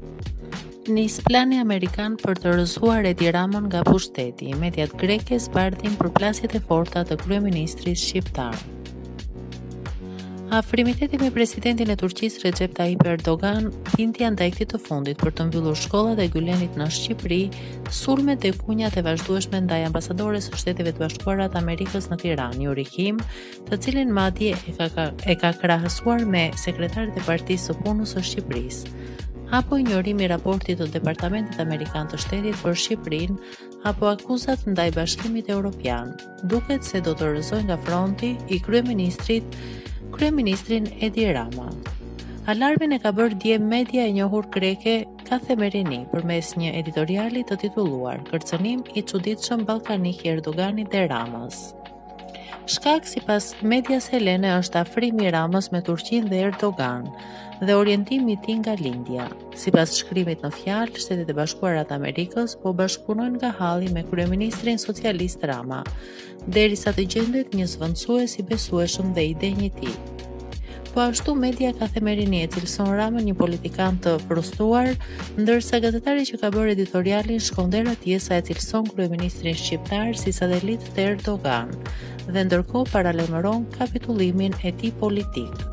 Nis plani amerikan për të rrëzuar Edi Ramën nga pushteti. Mediat greke zbardhin përplasjet e forta të kryeministrit shqiptar. Afrimiteti me presidentin e Turqisë Recep Tayyip Erdogan, bindja ndaj këtij të fundit për të mbyllur shkollat e Gülenit në Shqipëri, sulmet dhe kunjat e vazhdueshme ndaj ambasadores së Shteteve të Bashkuara të Amerikës në Tiranë, Yuri Kim, të cilin madje e ka krahasuar me sekretarit e Partisë së Punës së Shqipërisë, apo injorimi i raportit të Departamentit Amerikan të Shtetit për Shqipërinë, apo akuzat ndaj Bashkimit Evropian. Duket se do të rrëzojë nga fronti i kryeministrin Edi Rama. Alarmin e ka bërë dje media e njohur greke Kathemerini përmes një editoriali të titulluar "Kërcënim i çuditshëm ballkanik i Erdoganit dhe Ramës". Shkak sipas medias helene është afrimi i Ramës me Turqinë dhe Erdogan dhe orientimi i tij nga lindja. Sipas shkrimit në fjalë, Shtetet e Bashkuara të Amerikës po bashkëpunojnë nga halli me kryeministrin socialist Rama, derisa të gjendet një zvendësues i besueshëm dhe i denj i tij. Po ashtu media ka themerini e cilëson Ramën një politikan të frustruar, ndërsa gazetari që ka bërë editorialin shkon atje sa e cilëson kryeministrin shqiptar si satelit të Erdogan dhe ndërkohë paralajmëron kapitullimin e tij politik.